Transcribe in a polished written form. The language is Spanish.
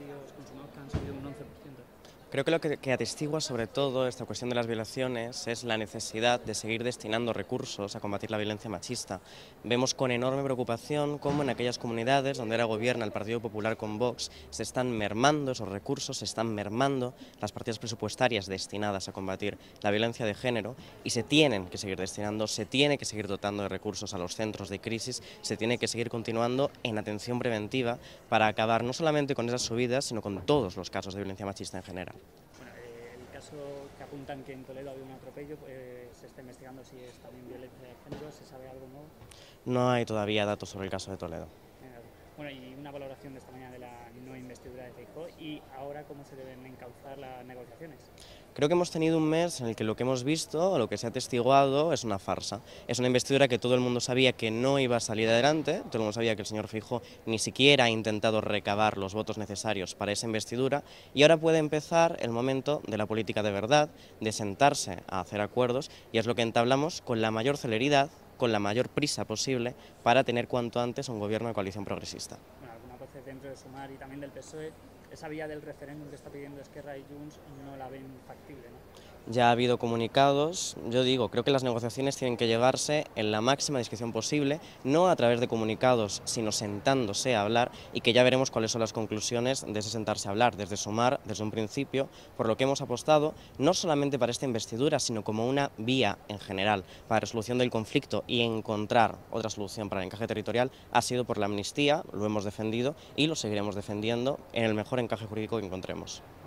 homicidios consumados que han subido un 11%. Creo que lo que atestigua sobre todo esta cuestión de las violaciones es la necesidad de seguir destinando recursos a combatir la violencia machista. Vemos con enorme preocupación cómo en aquellas comunidades donde ahora gobierna el Partido Popular con Vox se están mermando esos recursos, se están mermando las partidas presupuestarias destinadas a combatir la violencia de género y se tienen que seguir destinando, se tiene que seguir dotando de recursos a los centros de crisis, se tiene que seguir continuando en atención preventiva para acabar no solamente con esas subidas, sino con todos los casos de violencia machista en general. Bueno, el caso que apuntan que en Toledo ha habido un atropello, se está investigando si es también violencia de género, ¿se sabe algo nuevo? No hay todavía datos sobre el caso de Toledo. Bueno, y una valoración de esta mañana de la no investidura de Feijóo y ahora cómo se deben encauzar las negociaciones. Creo que hemos tenido un mes en el que lo que hemos visto, o lo que se ha atestiguado, es una farsa. Es una investidura que todo el mundo sabía que no iba a salir adelante, todo el mundo sabía que el señor Feijóo ni siquiera ha intentado recabar los votos necesarios para esa investidura, y ahora puede empezar el momento de la política de verdad, de sentarse a hacer acuerdos, y es lo que entablamos con la mayor celeridad, con la mayor prisa posible, para tener cuanto antes un gobierno de coalición progresista. Bueno, algunas voces dentro de Sumar y también del PSOE, esa vía del referéndum que está pidiendo Esquerra y Junts no la ven factible, ¿no? Ya ha habido comunicados, yo digo, creo que las negociaciones tienen que llevarse en la máxima discreción posible, no a través de comunicados, sino sentándose a hablar y que ya veremos cuáles son las conclusiones de ese sentarse a hablar, desde Sumar, desde un principio, por lo que hemos apostado, no solamente para esta investidura, sino como una vía en general para la resolución del conflicto y encontrar otra solución para el encaje territorial, ha sido por la amnistía, lo hemos defendido y lo seguiremos defendiendo en el mejor encaje jurídico que encontremos.